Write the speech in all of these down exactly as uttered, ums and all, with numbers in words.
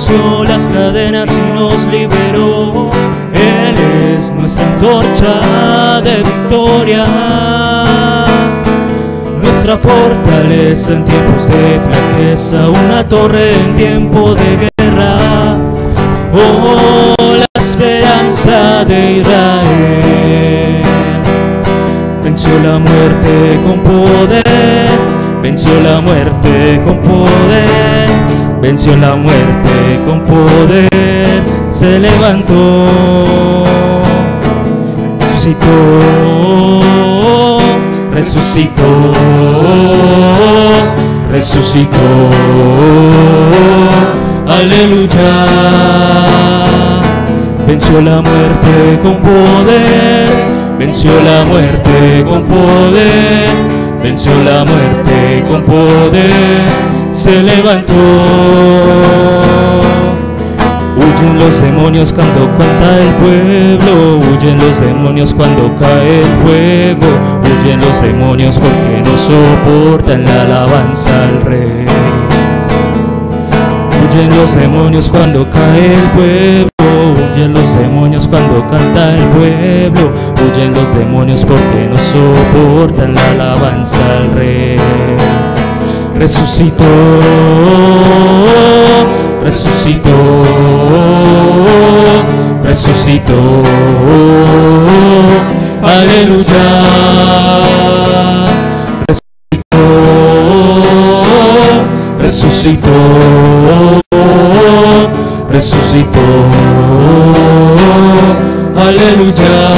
venció las cadenas y nos liberó. Él es nuestra antorcha de victoria, nuestra fortaleza en tiempos de flaqueza, una torre en tiempo de guerra. Oh, la esperanza de Israel. Venció la muerte con poder, venció la muerte con poder, venció la muerte con poder, se levantó, resucitó, resucitó, resucitó, aleluya. Venció la muerte con poder, venció la muerte con poder, venció la muerte con poder, se levantó. Huyen los demonios cuando canta el pueblo, huyen los demonios cuando cae el fuego, huyen los demonios porque no soportan la alabanza al Rey. Huyen los demonios cuando cae el pueblo, huyen los demonios cuando canta el pueblo, huyen los demonios porque no soportan la alabanza al Rey. Resucitó, resucitó, resucitó, aleluya. Resucitó, resucitó, resucitó, aleluya.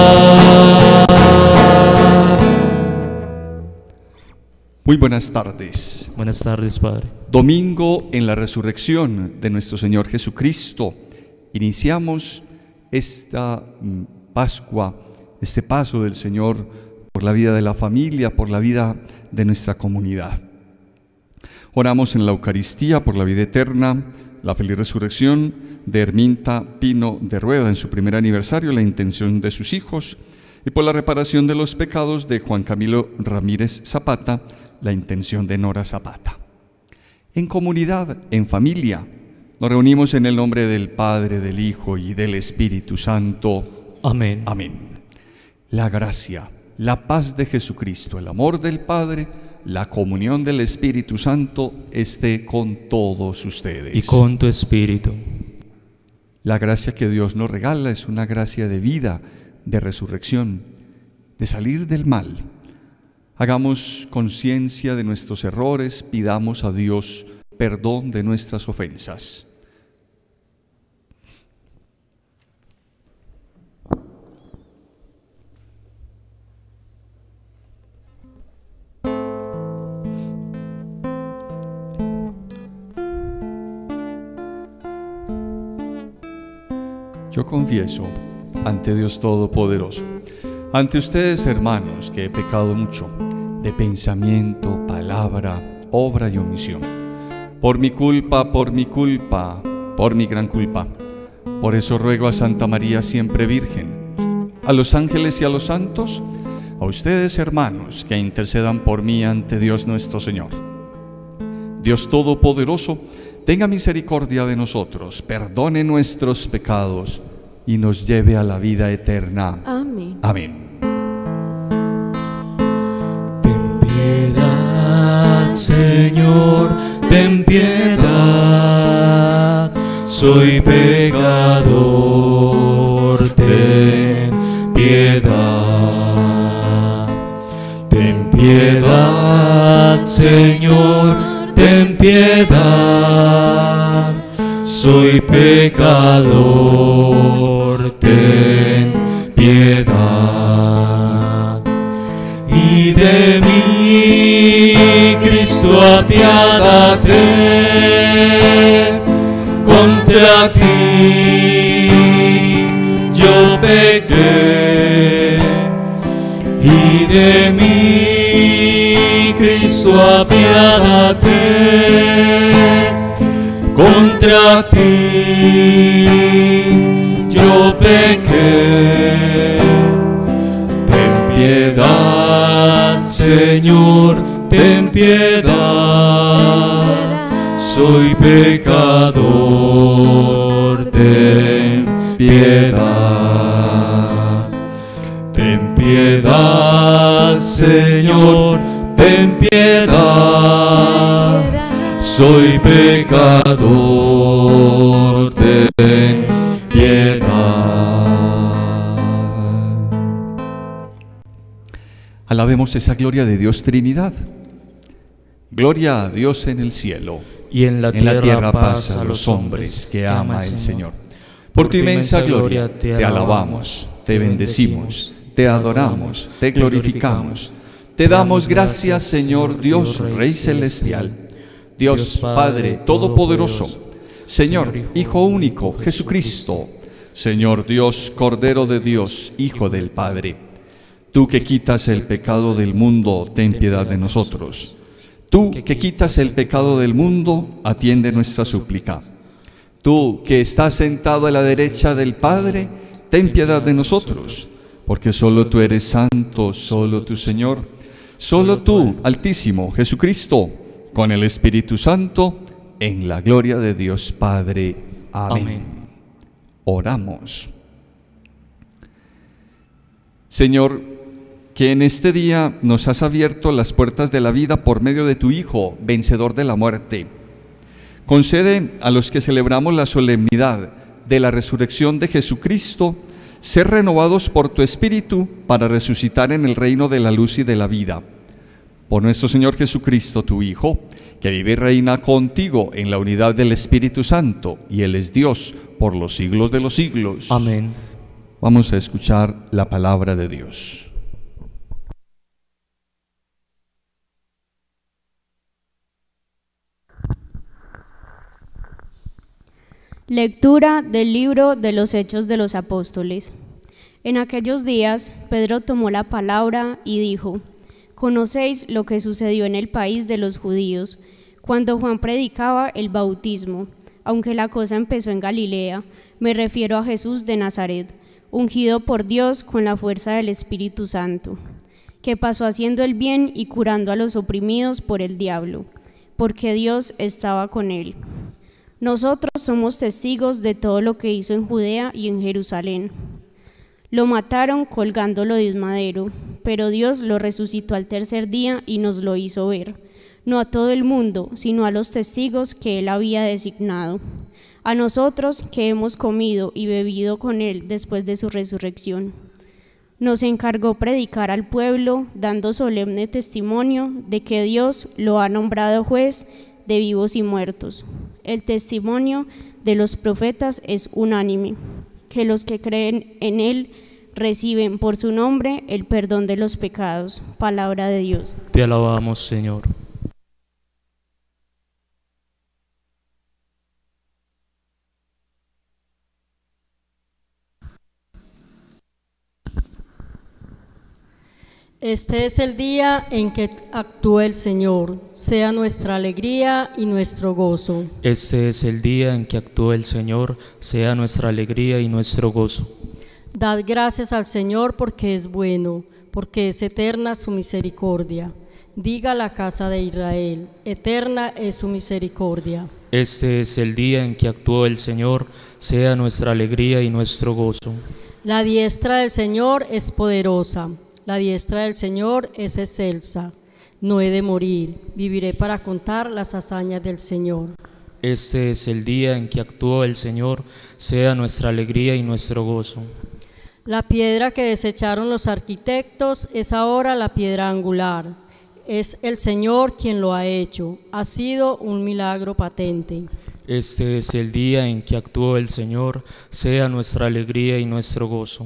Muy buenas tardes. Buenas tardes, Padre. Domingo en la resurrección de nuestro Señor Jesucristo. Iniciamos esta Pascua, este paso del Señor por la vida de la familia, por la vida de nuestra comunidad. Oramos en la Eucaristía por la vida eterna, la feliz resurrección de Herminta Pino de Rueda en su primer aniversario, la intención de sus hijos, y por la reparación de los pecados de Juan Camilo Ramírez Zapata, la intención de Nora Zapata. En comunidad, en familia, nos reunimos en el nombre del Padre, del Hijo y del Espíritu Santo. Amén. Amén. La gracia, la paz de Jesucristo, el amor del Padre, la comunión del Espíritu Santo esté con todos ustedes. Y con tu espíritu. La gracia que Dios nos regala es una gracia de vida, de resurrección, de salir del mal. Hagamos conciencia de nuestros errores, pidamos a Dios perdón de nuestras ofensas. Yo confieso ante Dios Todopoderoso, ante ustedes, hermanos, que he pecado mucho, de pensamiento, palabra, obra y omisión. Por mi culpa, por mi culpa, por mi gran culpa. Por eso ruego a Santa María siempre Virgen, a los ángeles y a los santos, a ustedes, hermanos, que intercedan por mí ante Dios nuestro Señor. Dios Todopoderoso, tenga misericordia de nosotros, perdone nuestros pecados y nos lleve a la vida eterna. Amén. Amén. Ten piedad, Señor, ten piedad. Soy pecador, ten piedad. Ten piedad, Señor, ten piedad. Soy pecador, ten piedad. Y de mí, Cristo, apiádate. Contra ti yo pequé. Y de mí, Cristo, apiádate. Contra ti yo pequé. Ten piedad, Señor, ten piedad. soy pecador, ten piedad. Ten piedad, Señor, ten piedad. Soy pecador, ten piedad. Alabemos esa gloria de Dios Trinidad. Gloria a Dios en el cielo, y en la en tierra, la tierra paz a los hombres que ama el Señor. Por tu inmensa gloria te alabamos, te bendecimos, te adoramos, te glorificamos. Te damos gracias, Señor Dios, Rey Celestial, Dios Padre Todopoderoso, Señor Hijo único, Jesucristo, Señor Dios, Cordero de Dios, Hijo del Padre. Tú que quitas el pecado del mundo, ten piedad de nosotros. Tú que quitas el pecado del mundo, atiende nuestra súplica. Tú que estás sentado a la derecha del Padre, ten piedad de nosotros, porque solo tú eres santo, solo tú, Señor, solo tú, Altísimo Jesucristo, con el Espíritu Santo, en la gloria de Dios Padre. Amén. Amén. Oramos. Señor, que en este día nos has abierto las puertas de la vida por medio de tu Hijo, vencedor de la muerte. Concede a los que celebramos la solemnidad de la resurrección de Jesucristo, ser renovados por tu Espíritu para resucitar en el reino de la luz y de la vida. Por nuestro Señor Jesucristo, tu Hijo, que vive y reina contigo en la unidad del Espíritu Santo, y Él es Dios por los siglos de los siglos. Amén. Vamos a escuchar la palabra de Dios. Lectura del libro de los Hechos de los Apóstoles. En aquellos días, Pedro tomó la palabra y dijo: «Conocéis lo que sucedió en el país de los judíos, cuando Juan predicaba el bautismo, aunque la cosa empezó en Galilea. Me refiero a Jesús de Nazaret, ungido por Dios con la fuerza del Espíritu Santo, que pasó haciendo el bien y curando a los oprimidos por el diablo, porque Dios estaba con él. Nosotros somos testigos de todo lo que hizo en Judea y en Jerusalén. Lo mataron colgándolo de un madero, pero Dios lo resucitó al tercer día y nos lo hizo ver, no a todo el mundo, sino a los testigos que él había designado, a nosotros que hemos comido y bebido con él después de su resurrección. Nos encargó predicar al pueblo, dando solemne testimonio de que Dios lo ha nombrado juez de vivos y muertos. El testimonio de los profetas es unánime, que los que creen en él reciben por su nombre el perdón de los pecados». Palabra de Dios. Te alabamos, Señor. Este es el día en que actúa el Señor, sea nuestra alegría y nuestro gozo. Este es el día en que actúa el Señor, sea nuestra alegría y nuestro gozo. Dad gracias al Señor porque es bueno, porque es eterna su misericordia. Diga la casa de Israel, eterna es su misericordia. Este es el día en que actuó el Señor, sea nuestra alegría y nuestro gozo. La diestra del Señor es poderosa. La diestra del Señor es excelsa. No he de morir, viviré para contar las hazañas del Señor. Este es el día en que actuó el Señor, sea nuestra alegría y nuestro gozo. La piedra que desecharon los arquitectos es ahora la piedra angular. Es el Señor quien lo ha hecho. Ha sido un milagro patente. Este es el día en que actuó el Señor, sea nuestra alegría y nuestro gozo.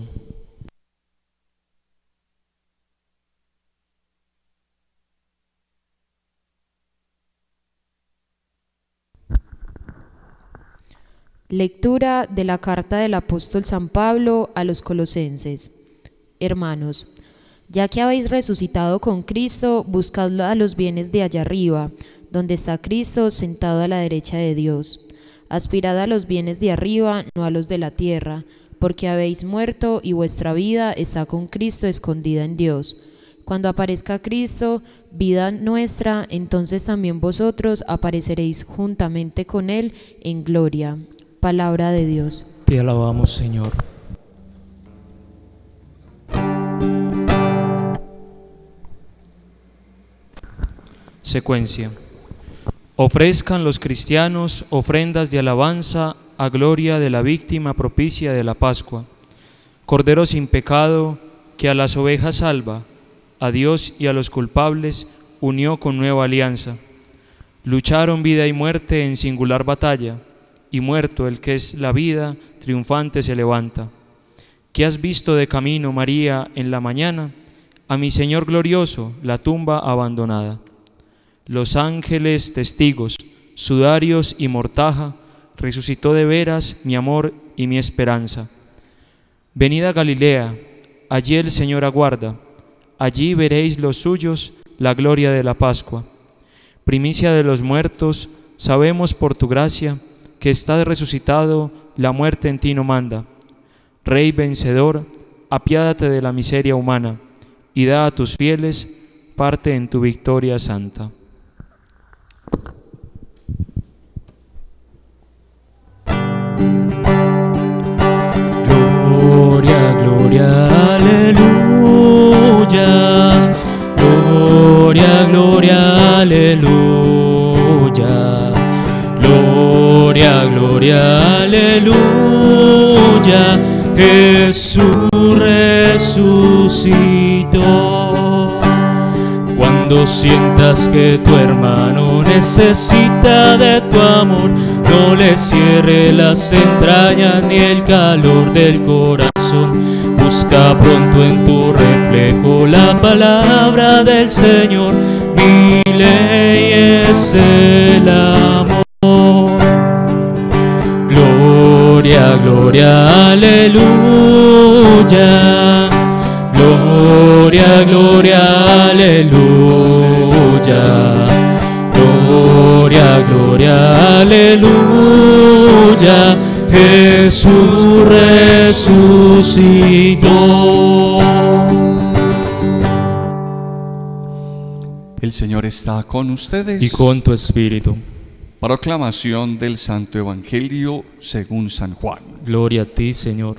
Lectura de la carta del apóstol San Pablo a los Colosenses. Hermanos, ya que habéis resucitado con Cristo, buscad a los bienes de allá arriba, donde está Cristo sentado a la derecha de Dios. Aspirad a los bienes de arriba, no a los de la tierra, porque habéis muerto y vuestra vida está con Cristo escondida en Dios. Cuando aparezca Cristo, vida nuestra, entonces también vosotros apareceréis juntamente con Él en gloria. Palabra de Dios. Te alabamos, Señor. Secuencia. Ofrezcan los cristianos ofrendas de alabanza a gloria de la víctima propicia de la Pascua. Cordero sin pecado, que a las ovejas salva, a Dios y a los culpables unió con nueva alianza. Lucharon vida y muerte en singular batalla, y muerto el que es la vida, triunfante se levanta. ¿Qué has visto de camino, María, en la mañana? A mi Señor glorioso, la tumba abandonada. Los ángeles testigos, sudarios y mortaja, resucitó de veras mi amor y mi esperanza. Venid a Galilea, allí el Señor aguarda, allí veréis los suyos la gloria de la Pascua. Primicia de los muertos, sabemos por tu gracia que estás resucitado, la muerte en ti no manda. Rey vencedor, apiádate de la miseria humana y da a tus fieles parte en tu victoria santa. Gloria, gloria, aleluya. Gloria, gloria, aleluya. Gloria, gloria, aleluya. Jesús resucitó. Cuando sientas que tu hermano necesita de tu amor, no le cierre las entrañas ni el calor del corazón. Busca pronto en tu reflejo la palabra del Señor. Mi ley es el amor. Gloria, gloria, aleluya. Gloria, gloria, aleluya. Gloria, gloria, aleluya. Jesús resucitó. El Señor está con ustedes. Y con tu espíritu. Proclamación del Santo Evangelio según San Juan. Gloria a ti, Señor.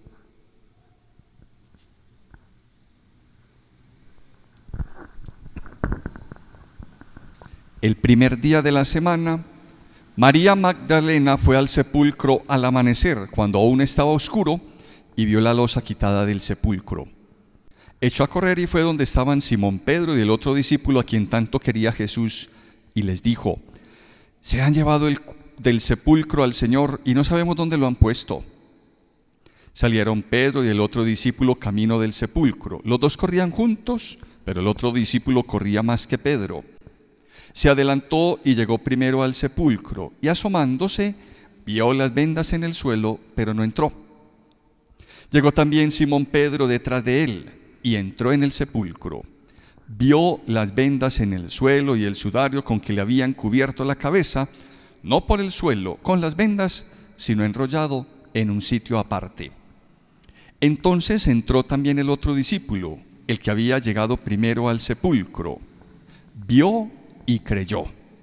El primer día de la semana, María Magdalena fue al sepulcro al amanecer, cuando aún estaba oscuro, y vio la losa quitada del sepulcro. Echó a correr y fue donde estaban Simón Pedro y el otro discípulo a quien tanto quería Jesús, y les dijo: se han llevado el, del sepulcro al Señor y no sabemos dónde lo han puesto. Salieron Pedro y el otro discípulo camino del sepulcro. Los dos corrían juntos, pero el otro discípulo corría más que Pedro. Se adelantó y llegó primero al sepulcro, y asomándose, vio las vendas en el suelo, pero no entró. Llegó también Simón Pedro detrás de él, y entró en el sepulcro. Vio las vendas en el suelo y el sudario con que le habían cubierto la cabeza, no por el suelo, con las vendas, sino enrollado en un sitio aparte. Entonces entró también el otro discípulo, el que había llegado primero al sepulcro. Vio y creyó.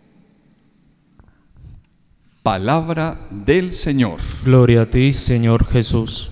Palabra del Señor. Gloria a ti, Señor Jesús.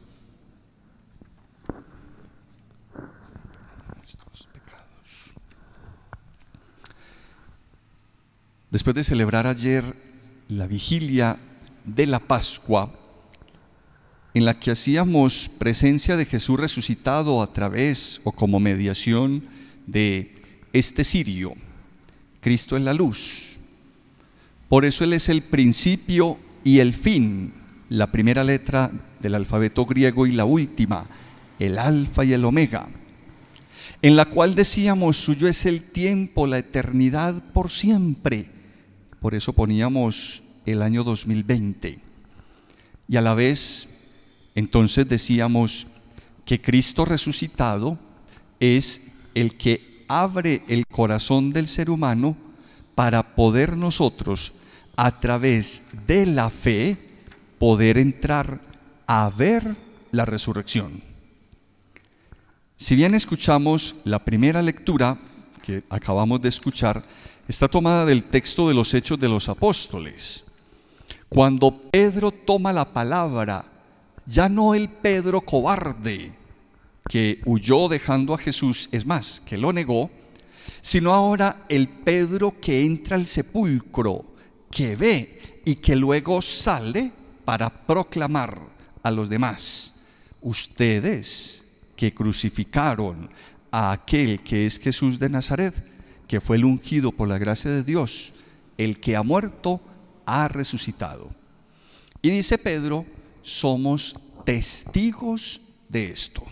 Después de celebrar ayer la vigilia de la Pascua, en la que hacíamos presencia de Jesús resucitado a través o como mediación de este cirio, Cristo es la luz. Por eso Él es el principio y el fin, la primera letra del alfabeto griego y la última, el alfa y el omega, en la cual decíamos: suyo es el tiempo, la eternidad por siempre. Por eso poníamos el año dos mil veinte. Y a la vez, entonces decíamos que Cristo resucitado es el que abre el corazón del ser humano para poder nosotros, a través de la fe, poder entrar a ver la resurrección. Si bien escuchamos la primera lectura que acabamos de escuchar, está tomada del texto de los Hechos de los Apóstoles. Cuando Pedro toma la palabra, ya no el Pedro cobarde que huyó dejando a Jesús, es más, que lo negó, sino ahora el Pedro que entra al sepulcro, que ve y que luego sale para proclamar a los demás: ustedes que crucificaron a aquel que es Jesús de Nazaret, que fue el ungido por la gracia de Dios, el que ha muerto, ha resucitado. Y dice Pedro, somos testigos de esto.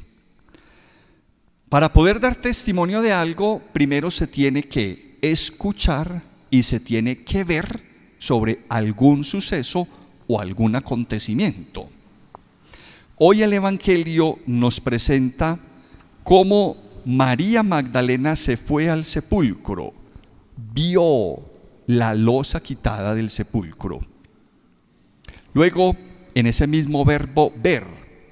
Para poder dar testimonio de algo, primero se tiene que escuchar y se tiene que ver sobre algún suceso o algún acontecimiento. Hoy el Evangelio nos presenta cómo María Magdalena se fue al sepulcro, vio la losa quitada del sepulcro. Luego, en ese mismo verbo ver,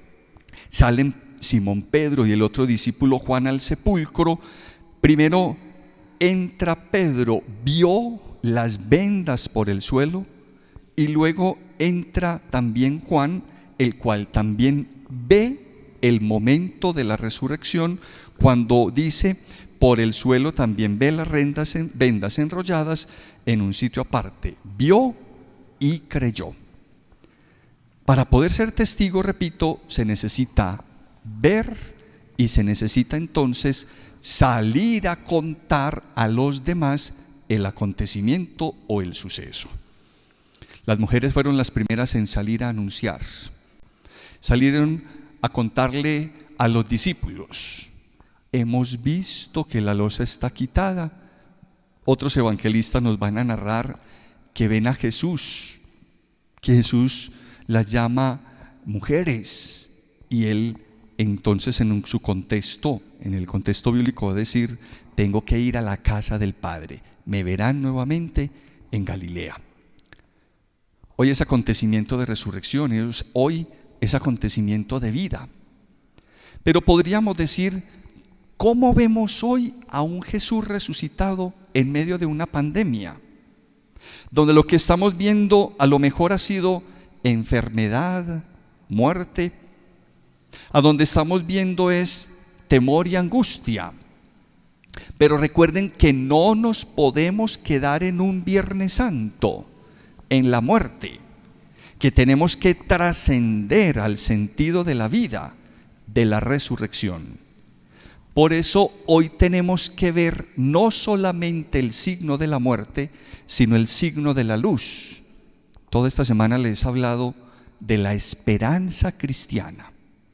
salen Simón Pedro y el otro discípulo Juan al sepulcro. Primero entra Pedro, vio las vendas por el suelo, y luego entra también Juan, el cual también ve el momento de la resurrección, cuando dice, por el suelo también ve las vendas, vendas enrolladas en un sitio aparte. Vio y creyó. Para poder ser testigo, repito, se necesita ver y se necesita entonces salir a contar a los demás el acontecimiento o el suceso. Las mujeres fueron las primeras en salir a anunciar. Salieron a contarle a los discípulos: hemos visto que la losa está quitada. Otros evangelistas nos van a narrar que ven a Jesús, que Jesús las llama mujeres, y él entonces en su contexto, en el contexto bíblico, va a decir: tengo que ir a la casa del Padre, me verán nuevamente en Galilea. Hoy es acontecimiento de resurrección, hoy es acontecimiento de vida. Pero podríamos decir, ¿cómo vemos hoy a un Jesús resucitado en medio de una pandemia? Donde lo que estamos viendo a lo mejor ha sido enfermedad, muerte, a donde estamos viendo es temor y angustia. Pero recuerden que no nos podemos quedar en un Viernes Santo, en la muerte, que tenemos que trascender al sentido de la vida, de la resurrección. Por eso hoy tenemos que ver no solamente el signo de la muerte, sino el signo de la luz. Toda esta semana les he hablado de la esperanza cristiana.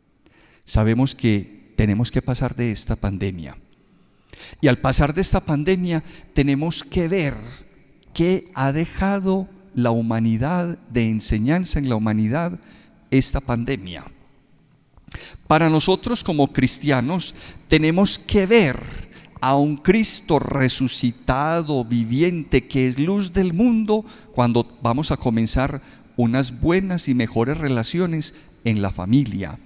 Sabemos que tenemos que pasar de esta pandemia. Y al pasar de esta pandemia tenemos que ver qué ha dejado la humanidad, de enseñanza en la humanidad, esta pandemia. Para nosotros como cristianos tenemos que ver a un Cristo resucitado, viviente, que es luz del mundo, cuando vamos a comenzar unas buenas y mejores relaciones en la familia.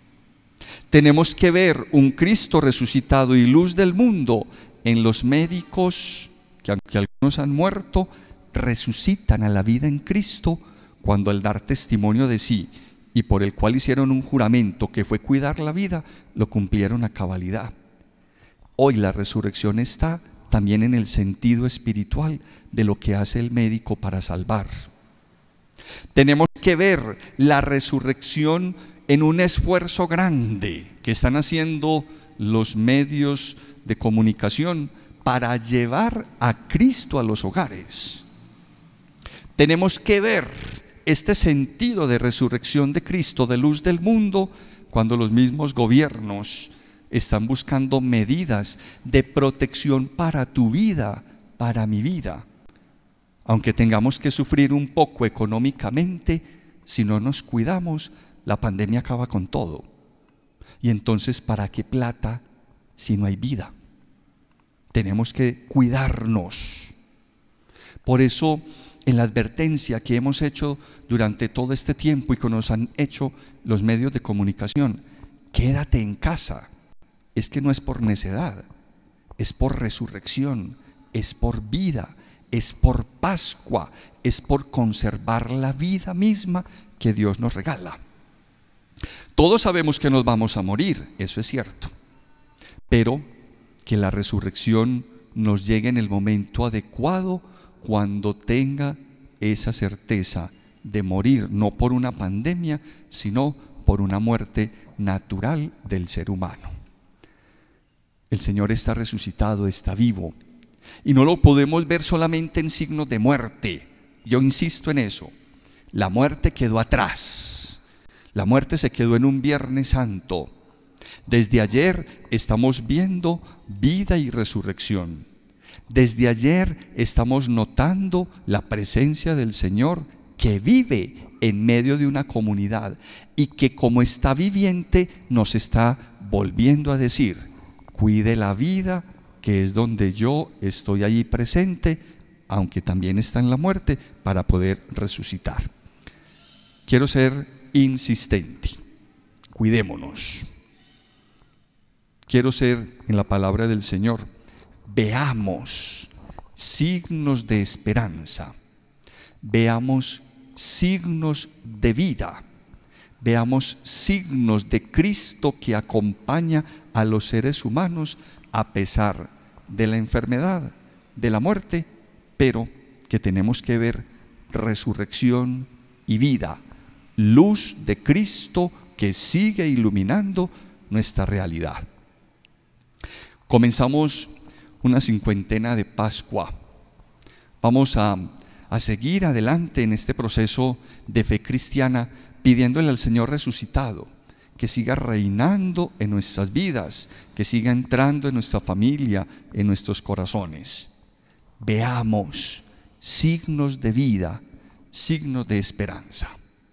Tenemos que ver un Cristo resucitado y luz del mundo en los médicos, que aunque algunos han muerto, resucitan a la vida en Cristo cuando al dar testimonio de sí y por el cual hicieron un juramento que fue cuidar la vida, lo cumplieron a cabalidad. Hoy la resurrección está también en el sentido espiritual de lo que hace el médico para salvar. Tenemos que ver la resurrección en un esfuerzo grande que están haciendo los medios de comunicación para llevar a Cristo a los hogares. Tenemos que ver este sentido de resurrección de Cristo, de luz del mundo, cuando los mismos gobiernos están buscando medidas de protección para tu vida, para mi vida. Aunque tengamos que sufrir un poco económicamente, si no nos cuidamos, la pandemia acaba con todo. Y entonces, ¿para qué plata si no hay vida? Tenemos que cuidarnos. Por eso, en la advertencia que hemos hecho durante todo este tiempo y que nos han hecho los medios de comunicación, quédate en casa, es que no es por necedad, es por resurrección, es por vida, es por Pascua, es por conservar la vida misma que Dios nos regala. Todos sabemos que nos vamos a morir, eso es cierto, pero que la resurrección nos llegue en el momento adecuado, cuando tenga esa certeza de morir, no por una pandemia, sino por una muerte natural del ser humano. El Señor está resucitado, está vivo, y no lo podemos ver solamente en signos de muerte. Yo insisto en eso, la muerte quedó atrás, la muerte se quedó en un Viernes Santo. Desde ayer estamos viendo vida y resurrección. Desde ayer estamos notando la presencia del Señor que vive en medio de una comunidad y que, como está viviente, nos está volviendo a decir: cuide la vida, que es donde yo estoy allí presente, aunque también está en la muerte, para poder resucitar. Quiero ser insistente, cuidémonos. Quiero ser, en la palabra del Señor, veamos signos de esperanza, veamos signos de vida, veamos signos de Cristo que acompaña a los seres humanos a pesar de la enfermedad, de la muerte, pero que tenemos que ver resurrección y vida, luz de Cristo que sigue iluminando nuestra realidad. Comenzamos una cincuentena de Pascua. Vamos a, a seguir adelante en este proceso de fe cristiana, pidiéndole al Señor resucitado que siga reinando en nuestras vidas, que siga entrando en nuestra familia, en nuestros corazones. Veamos signos de vida, signos de esperanza.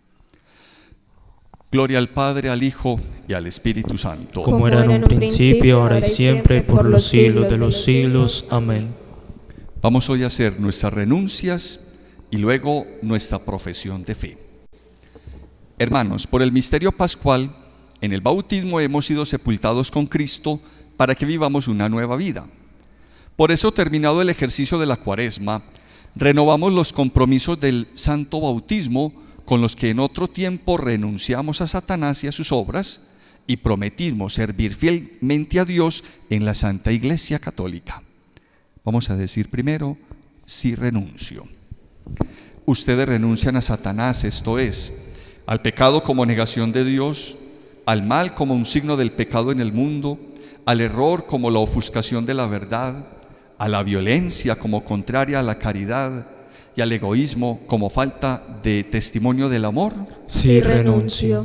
Gloria al Padre, al Hijo y al Espíritu Santo. Como era en un principio, ahora y siempre, por los siglos de los siglos. Amén. Vamos hoy a hacer nuestras renuncias y luego nuestra profesión de fe. Hermanos, por el misterio pascual, en el bautismo hemos sido sepultados con Cristo para que vivamos una nueva vida. Por eso, terminado el ejercicio de la Cuaresma, renovamos los compromisos del santo bautismo, con los que en otro tiempo renunciamos a Satanás y a sus obras y prometimos servir fielmente a Dios en la Santa Iglesia Católica. Vamos a decir primero: sí renuncio. Ustedes renuncian a Satanás, esto es, al pecado como negación de Dios, al mal como un signo del pecado en el mundo, al error como la ofuscación de la verdad, a la violencia como contraria a la caridad, y al egoísmo como falta de testimonio del amor. Sí renuncio.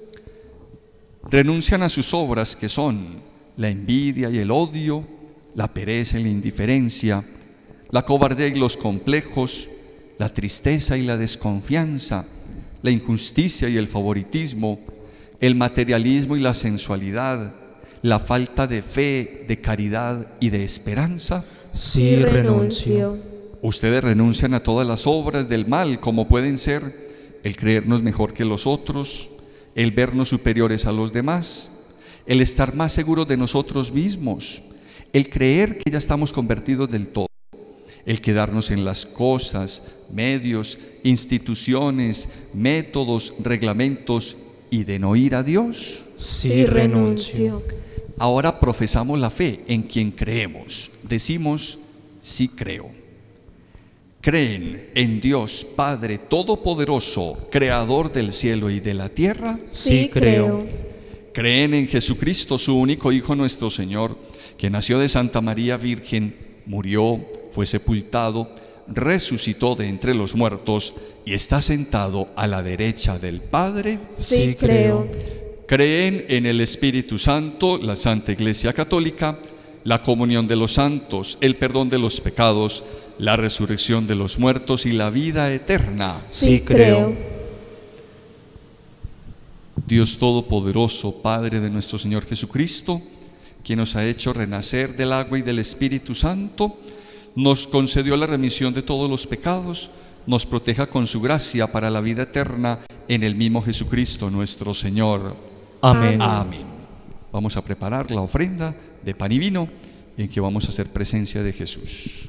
Renuncian a sus obras, que son la envidia y el odio, la pereza y la indiferencia, la cobardía y los complejos, la tristeza y la desconfianza, la injusticia y el favoritismo, el materialismo y la sensualidad, la falta de fe, de caridad y de esperanza. Sí renuncio. Ustedes renuncian a todas las obras del mal, como pueden ser el creernos mejor que los otros, el vernos superiores a los demás, el estar más seguros de nosotros mismos, el creer que ya estamos convertidos del todo, el quedarnos en las cosas, medios, instituciones, métodos, reglamentos y de no ir a Dios. Sí renuncio. Ahora profesamos la fe en quien creemos. Decimos: sí creo. ¿Creen en Dios Padre Todopoderoso, Creador del cielo y de la tierra? Sí creo. ¿Creen en Jesucristo, su único Hijo, nuestro Señor, que nació de Santa María Virgen, murió, fue sepultado, resucitó de entre los muertos y está sentado a la derecha del Padre? Sí creo. ¿Creen en el Espíritu Santo, la Santa Iglesia Católica, la comunión de los santos, el perdón de los pecados, la resurrección de los muertos y la vida eterna? Sí creo. Dios Todopoderoso, Padre de nuestro Señor Jesucristo, quien nos ha hecho renacer del agua y del Espíritu Santo, nos concedió la remisión de todos los pecados, nos proteja con su gracia para la vida eterna en el mismo Jesucristo nuestro Señor. Amén. Amén. vamos a preparar la ofrenda de pan y vino en que vamos a hacer presencia de Jesús.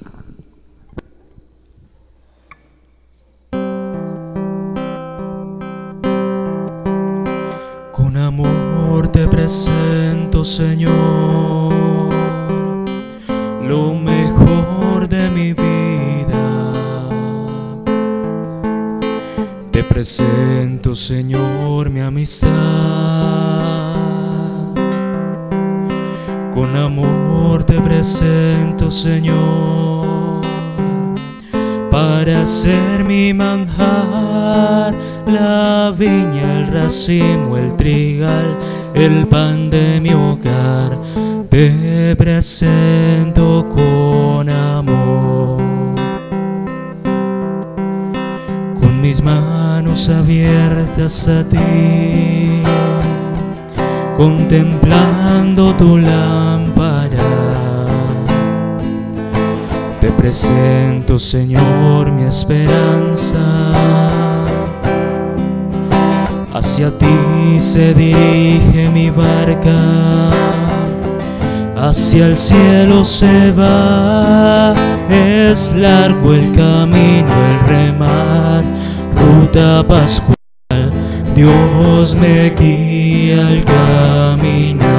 Con amor te presento, Señor, lo mejor de mi vida. Te presento, Señor, mi amistad. Con amor te presento, Señor, para ser mi manjar, la viña, el racimo, el trigal, el pan de mi hogar. Te presento con amor. Con mis manos abiertas a ti, contemplando tu lámpara, te presento, Señor, mi esperanza. Hacia ti se dirige mi barca, hacia el cielo se va. Es largo el camino, el remar, ruta pascual. Dios me guía al caminar.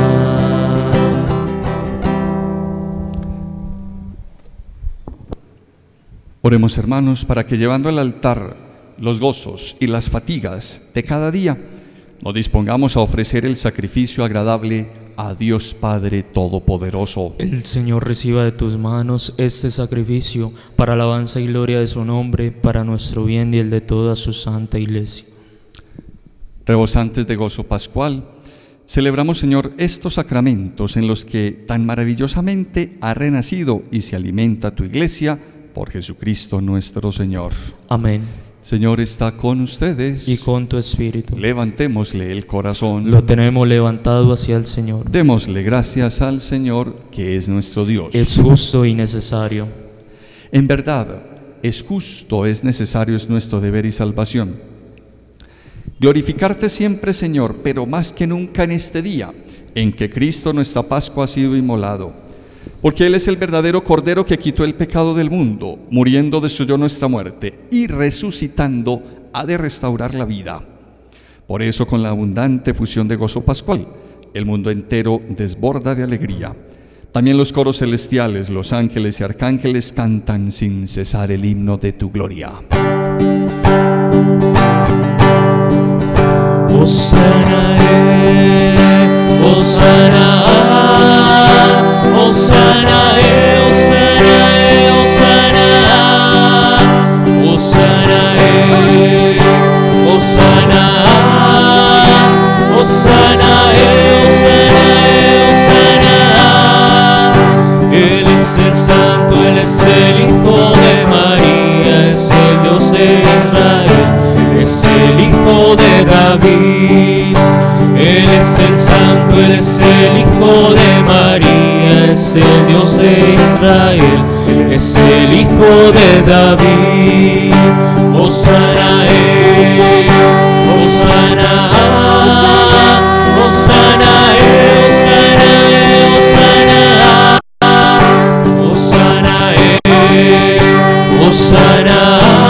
Oremos, hermanos, para que llevando al altar los gozos y las fatigas de cada día, nos dispongamos a ofrecer el sacrificio agradable a Dios Padre Todopoderoso. El Señor reciba de tus manos este sacrificio para alabanza y gloria de su nombre, para nuestro bien y el de toda su santa Iglesia. Rebosantes de gozo pascual, celebramos, Señor, estos sacramentos en los que tan maravillosamente ha renacido y se alimenta tu Iglesia por Jesucristo nuestro Señor. Amén. Señor está con ustedes. Y con tu espíritu. Levantémosle el corazón. Lo tenemos levantado hacia el Señor. Démosle gracias al Señor, que es nuestro Dios. Es justo y necesario. En verdad, es justo, es necesario, es nuestro deber y salvación. Glorificarte siempre, Señor, pero más que nunca en este día, en que Cristo nuestra Pascua ha sido inmolado. Porque Él es el verdadero Cordero que quitó el pecado del mundo, muriendo destruyó nuestra muerte y resucitando ha de restaurar la vida. Por eso, con la abundante fusión de gozo pascual, el mundo entero desborda de alegría. También los coros celestiales, los ángeles y arcángeles cantan sin cesar el himno de tu gloria. Hosana, eh, Hosana, Hosana, eh, Hosana, eh, Hosana, Hosana, eh, Hosana, Hosana, eh, Hosana, eh, Hosana. Él es el Santo, Él es el Hijo de María, es el Dios de Israel, es el Hijo de David. Él es el Santo, Él es el Hijo de María, es el Dios de Israel, es el Hijo de David. Hosana, eh, Hosana, Hosana, eh, Hosana, eh, Hosana, Hosana, eh, Hosana,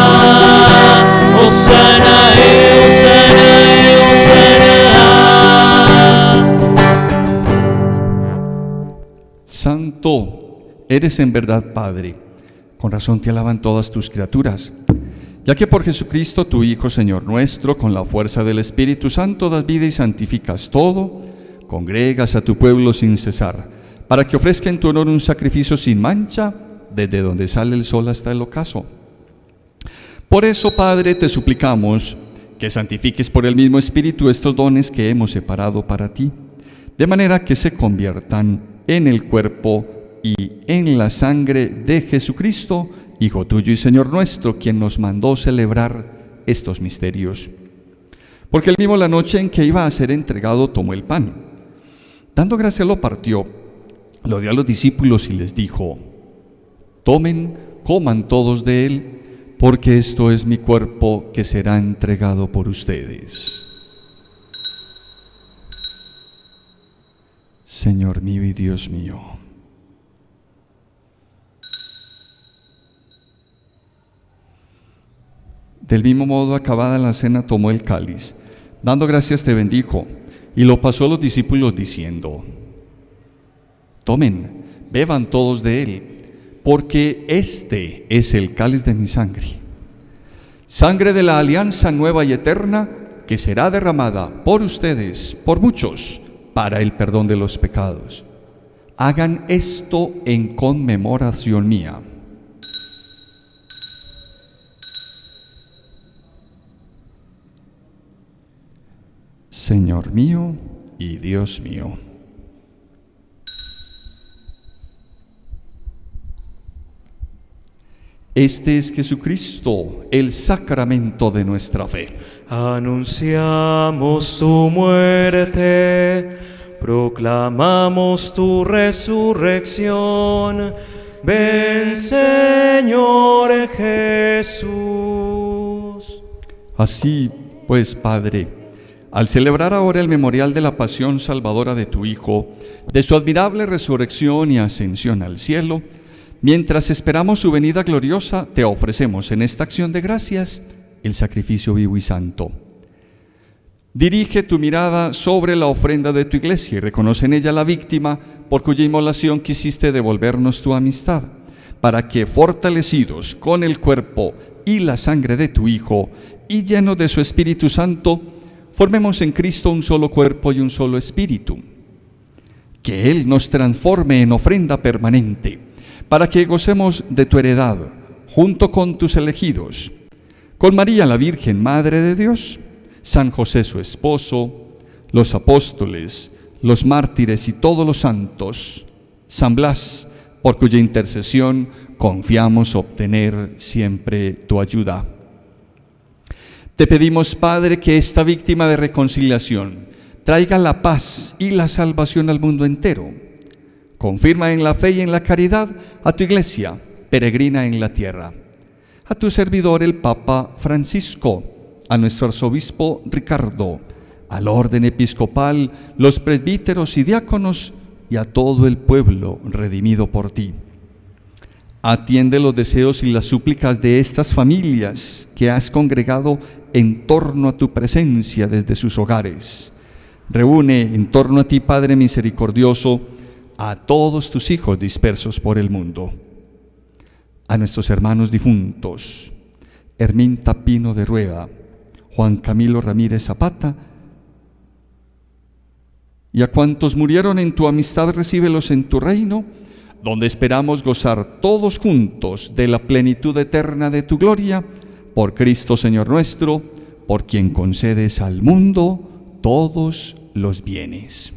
Hosana, eh, Hosana, eh, Hosana. Santo, eres en verdad Padre. Con razón te alaban todas tus criaturas. Ya que por Jesucristo, tu Hijo, Señor nuestro, con la fuerza del Espíritu Santo das vida y santificas todo, congregas a tu pueblo sin cesar, para que ofrezca en tu honor un sacrificio sin mancha, desde donde sale el sol hasta el ocaso. Por eso, Padre, te suplicamos que santifiques por el mismo Espíritu estos dones que hemos separado para ti, de manera que se conviertan en el cuerpo y en la sangre de Jesucristo, Hijo tuyo y Señor nuestro, quien nos mandó celebrar estos misterios. Porque él mismo, la noche en que iba a ser entregado, tomó el pan. Dando gracia lo partió, lo dio a los discípulos y les dijo: tomen, coman todos de él, porque esto es mi cuerpo que será entregado por ustedes. Señor mío y Dios mío. Del mismo modo, acabada la cena, tomó el cáliz, dando gracias te bendijo, y lo pasó a los discípulos diciendo: tomen, beban todos de él, porque este es el cáliz de mi sangre, sangre de la alianza nueva y eterna, que será derramada por ustedes, por muchos, para el perdón de los pecados. Hagan esto en conmemoración mía. Señor mío y Dios mío. Este es Jesucristo, el sacramento de nuestra fe. Anunciamos tu muerte, proclamamos tu resurrección. Ven, Señor Jesús. Así pues, Padre, al celebrar ahora el memorial de la pasión salvadora de tu Hijo, de su admirable resurrección y ascensión al cielo, mientras esperamos su venida gloriosa, te ofrecemos en esta acción de gracias el sacrificio vivo y santo. Dirige tu mirada sobre la ofrenda de tu iglesia y reconoce en ella la víctima por cuya inmolación quisiste devolvernos tu amistad, para que, fortalecidos con el cuerpo y la sangre de tu Hijo y llenos de su Espíritu Santo, formemos en Cristo un solo cuerpo y un solo espíritu. Que Él nos transforme en ofrenda permanente, para que gocemos de tu heredad, junto con tus elegidos, con María la Virgen, Madre de Dios, San José su esposo, los apóstoles, los mártires y todos los santos, San Blas, por cuya intercesión confiamos obtener siempre tu ayuda. Te pedimos, Padre, que esta víctima de reconciliación traiga la paz y la salvación al mundo entero. Confirma en la fe y en la caridad a tu iglesia, peregrina en la tierra. A tu servidor el Papa Francisco, a nuestro arzobispo Ricardo, al orden episcopal, los presbíteros y diáconos y a todo el pueblo redimido por ti. Atiende los deseos y las súplicas de estas familias que has congregado en torno a tu presencia desde sus hogares. Reúne en torno a ti, Padre misericordioso, a todos tus hijos dispersos por el mundo. A nuestros hermanos difuntos, Hermín Tapino de Rueda, Juan Camilo Ramírez Zapata, y a cuantos murieron en tu amistad, recíbelos en tu reino, donde esperamos gozar todos juntos de la plenitud eterna de tu gloria, por Cristo Señor nuestro, por quien concedes al mundo todos los bienes.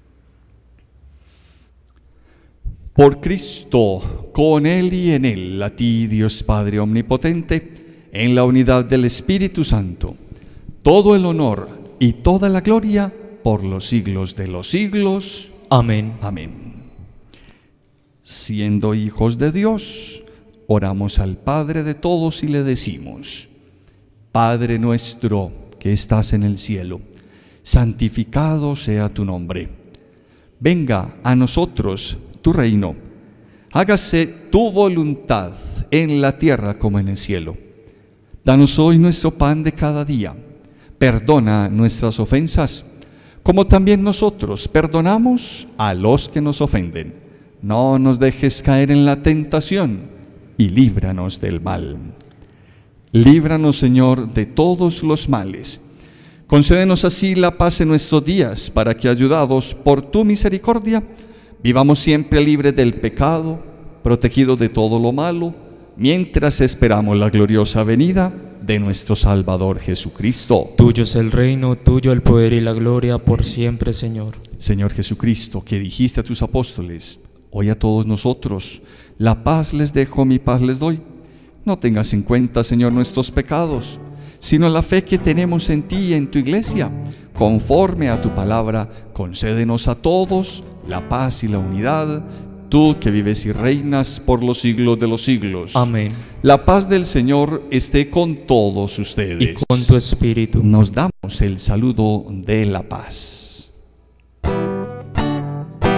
Por Cristo, con Él y en Él, a ti, Dios Padre Omnipotente, en la unidad del Espíritu Santo, todo el honor y toda la gloria por los siglos de los siglos. Amén. Amén. Siendo hijos de Dios, oramos al Padre de todos y le decimos: Padre nuestro que estás en el cielo, santificado sea tu nombre. Venga a nosotros tu reino. Hágase tu voluntad en la tierra como en el cielo. Danos hoy nuestro pan de cada día. Perdona nuestras ofensas, como también nosotros perdonamos a los que nos ofenden. No nos dejes caer en la tentación y líbranos del mal. Líbranos, Señor, de todos los males. Concédenos así la paz en nuestros días, para que, ayudados por tu misericordia, vivamos siempre libres del pecado, protegidos de todo lo malo, mientras esperamos la gloriosa venida de nuestro Salvador Jesucristo. Tuyo es el reino, tuyo el poder y la gloria por siempre, Señor. Señor Jesucristo, que dijiste a tus apóstoles: hoy a todos nosotros, la paz les dejo, mi paz les doy. No tengas en cuenta, Señor, nuestros pecados, sino la fe que tenemos en ti y en tu iglesia. Conforme a tu palabra, concédenos a todos la paz y la unidad, tú que vives y reinas por los siglos de los siglos. Amén. La paz del Señor esté con todos ustedes. Y con tu espíritu. Nos damos el saludo de la paz.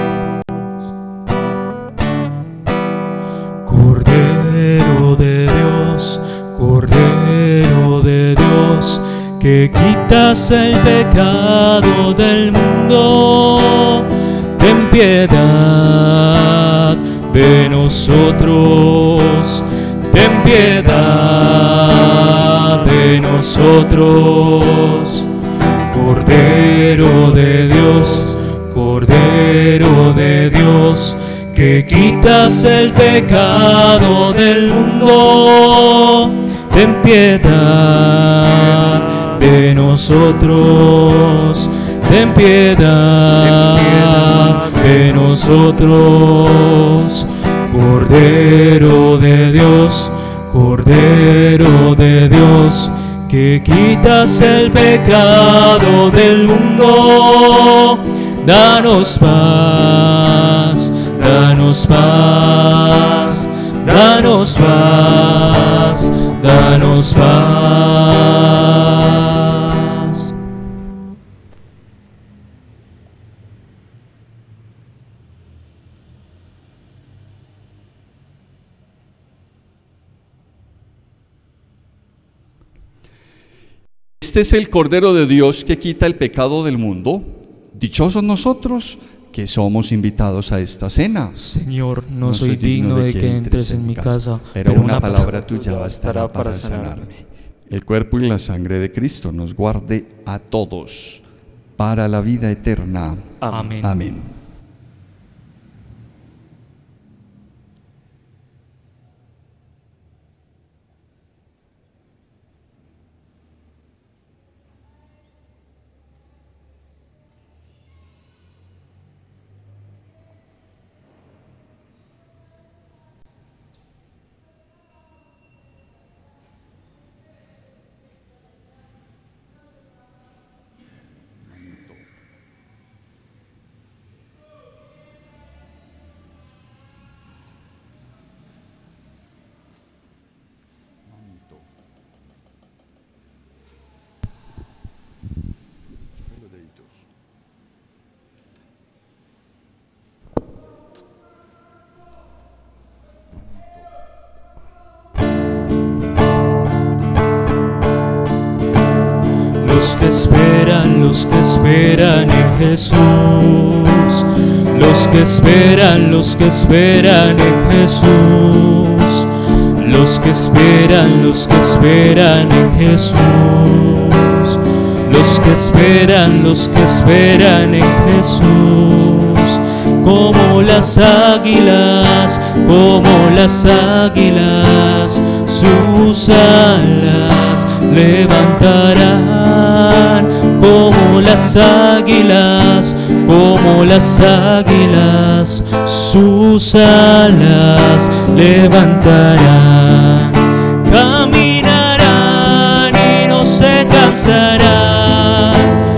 que quitas el pecado del mundo, ten piedad de nosotros, ten piedad de nosotros. Cordero de Dios, Cordero de Dios, que quitas el pecado del mundo, ten piedad de nosotros, ten piedad de nosotros. Cordero de Dios, Cordero de Dios, que quitas el pecado del mundo, danos paz, danos paz, danos paz, danos paz. Este es el Cordero de Dios que quita el pecado del mundo. Dichosos nosotros que somos invitados a esta cena. Señor, no, no soy digno de que entres en mi casa, pero una palabra tuya bastará para sanarme. El cuerpo y la sangre de Cristo nos guarde a todos para la vida eterna. Amén. Amén. Los que esperan, los que esperan en Jesús, los que esperan, los que esperan en Jesús, los que esperan, los que esperan en Jesús, los que esperan, los que esperan en Jesús, como las águilas, como las águilas, sus alas levantarán, como las águilas, como las águilas, sus alas levantarán, caminarán y no se cansarán,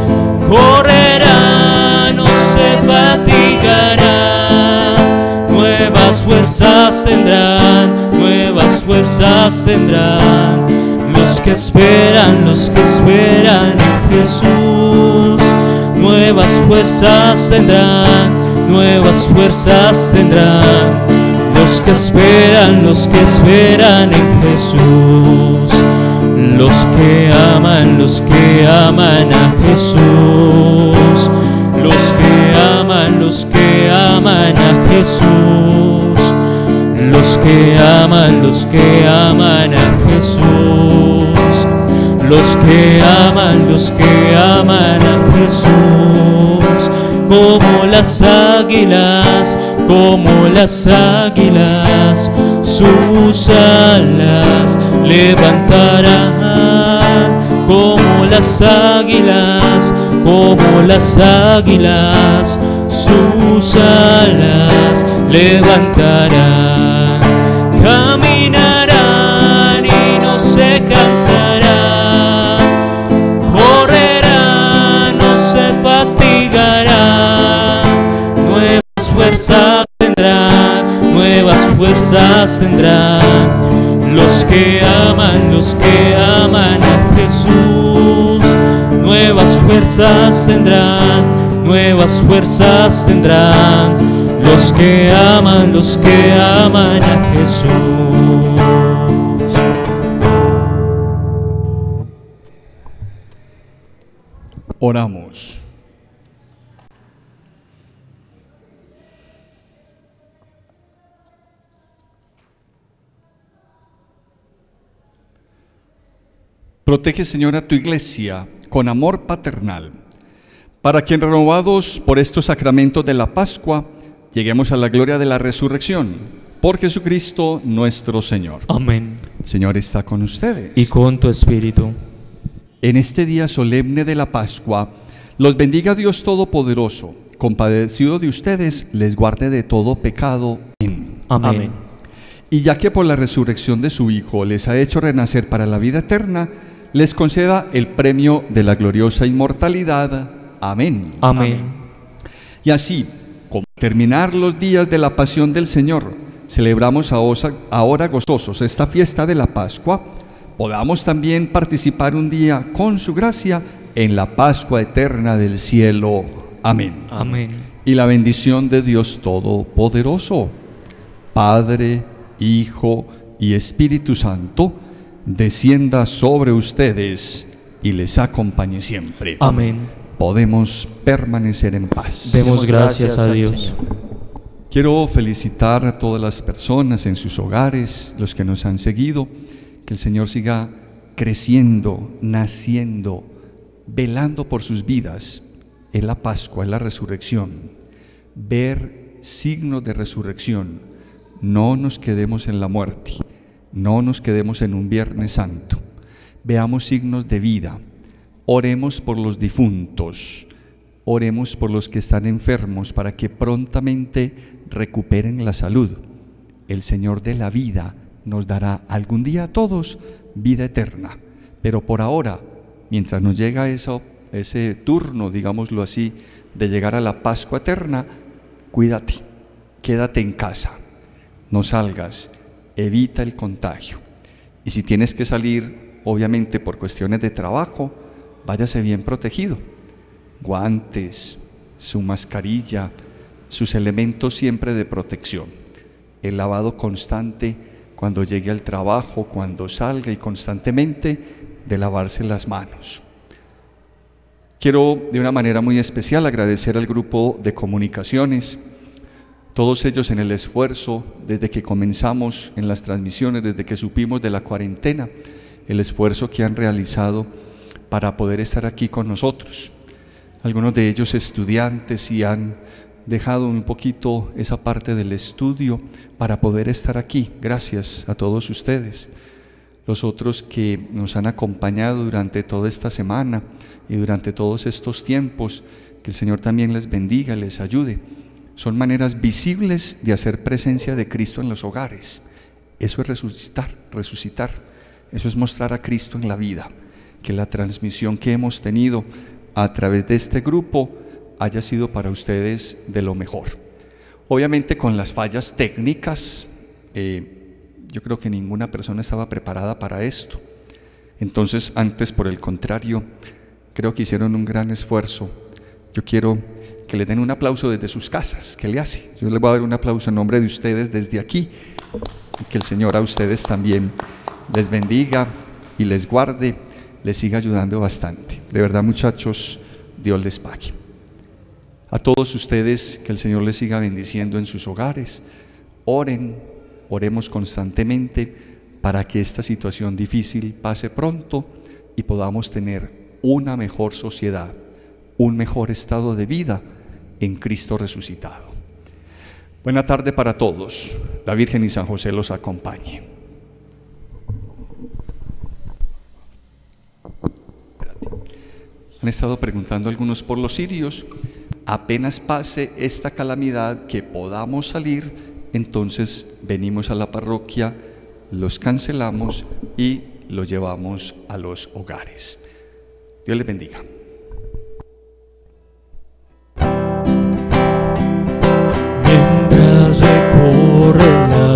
correrán, no se fatigarán, nuevas fuerzas tendrán, nuevas fuerzas tendrán, los que esperan, los que esperan en Jesús, nuevas fuerzas tendrán, nuevas fuerzas tendrán, los que esperan, los que esperan en Jesús, los que aman, los que aman a Jesús, los que aman, los que aman a Jesús, los que aman, los que aman a Jesús, los que aman, los que aman a Jesús, como las águilas, como las águilas, sus alas levantarán, como las águilas, como las águilas, sus alas levantarán, caminarán y no se cansarán, correrán, no se fatigarán, nuevas fuerzas tendrán, nuevas fuerzas tendrán, los que aman, los que aman a Jesús, nuevas fuerzas tendrán, nuevas fuerzas tendrán, los que aman, los que aman a Jesús. Oramos. Protege, Señor, a tu iglesia con amor paternal, para que, renovados por estos sacramentos de la Pascua, lleguemos a la gloria de la resurrección. Por Jesucristo nuestro Señor. Amén. El Señor está con ustedes. Y con tu espíritu. En este día solemne de la Pascua, los bendiga Dios Todopoderoso, compadecido de ustedes, les guarde de todo pecado. Amén. Amén. Y ya que por la resurrección de su Hijo les ha hecho renacer para la vida eterna, les conceda el premio de la gloriosa inmortalidad. Amén. Amén. Y así, como terminar los días de la pasión del Señor, celebramos ahora gozosos esta fiesta de la Pascua, podamos también participar un día con su gracia en la Pascua eterna del cielo. Amén. Amén. Y la bendición de Dios Todopoderoso, Padre, Hijo y Espíritu Santo, descienda sobre ustedes y les acompañe siempre. Amén. Podemos permanecer en paz. Demos gracias a Dios. Quiero felicitar a todas las personas en sus hogares, los que nos han seguido, que el Señor siga creciendo, naciendo, velando por sus vidas en la Pascua, en la resurrección. Ver signos de resurrección. No nos quedemos en la muerte, no nos quedemos en un Viernes Santo. Veamos signos de vida. Oremos por los difuntos. Oremos por los que están enfermos para que prontamente recuperen la salud. El Señor de la vida nos dará algún día a todos vida eterna. Pero por ahora, mientras nos llega eso, ese turno, digámoslo así, de llegar a la Pascua eterna, cuídate, quédate en casa, no salgas, evita el contagio. Y si tienes que salir, obviamente por cuestiones de trabajo, váyase bien protegido. Guantes, su mascarilla, sus elementos siempre de protección. El lavado constante cuando llegue al trabajo, cuando salga, y constantemente de lavarse las manos. Quiero de una manera muy especial agradecer al grupo de comunicaciones, todos ellos en el esfuerzo desde que comenzamos en las transmisiones, desde que supimos de la cuarentena, el esfuerzo que han realizado para poder estar aquí con nosotros. Algunos de ellos estudiantes y han dejado un poquito esa parte del estudio para poder estar aquí. Gracias a todos ustedes. Los otros que nos han acompañado durante toda esta semana y durante todos estos tiempos, que el Señor también les bendiga, les ayude. Son maneras visibles de hacer presencia de Cristo en los hogares. Eso es resucitar, resucitar. Eso es mostrar a Cristo en la vida. Que la transmisión que hemos tenido a través de este grupo haya sido para ustedes de lo mejor. Obviamente con las fallas técnicas, eh, yo creo que ninguna persona estaba preparada para esto. Entonces, antes, por el contrario, creo que hicieron un gran esfuerzo. Yo quiero que le den un aplauso desde sus casas. ¿Qué le hace? Yo les voy a dar un aplauso en nombre de ustedes desde aquí, y que el Señor a ustedes también les bendiga y les guarde, les siga ayudando bastante. De verdad, muchachos, Dios les pague. A todos ustedes, que el Señor les siga bendiciendo en sus hogares. Oren, oremos constantemente para que esta situación difícil pase pronto y podamos tener una mejor sociedad, un mejor estado de vida en Cristo resucitado. Buena tarde para todos. La Virgen y San José los acompañe. Han estado preguntando algunos por los cirios. Apenas pase esta calamidad, que podamos salir, entonces venimos a la parroquia, los cancelamos y los llevamos a los hogares. Dios les bendiga. Mientras recorre la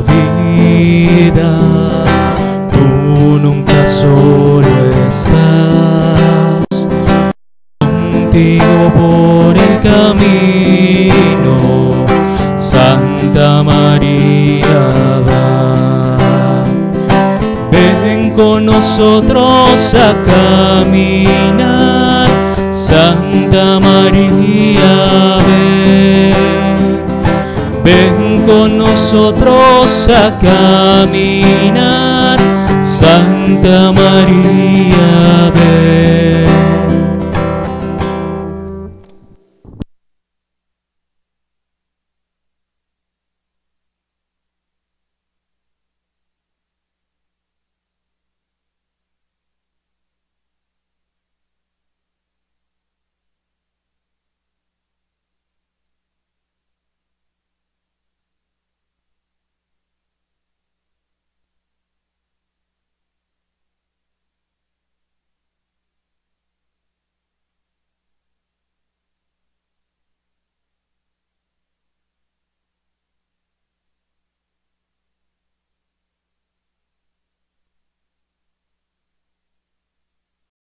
vida, tú nunca solo estás, contigo por el camino, Santa María va. Ven con con nosotros a caminar. Santa María, ven, ven con nosotros a caminar. Santa María, ven.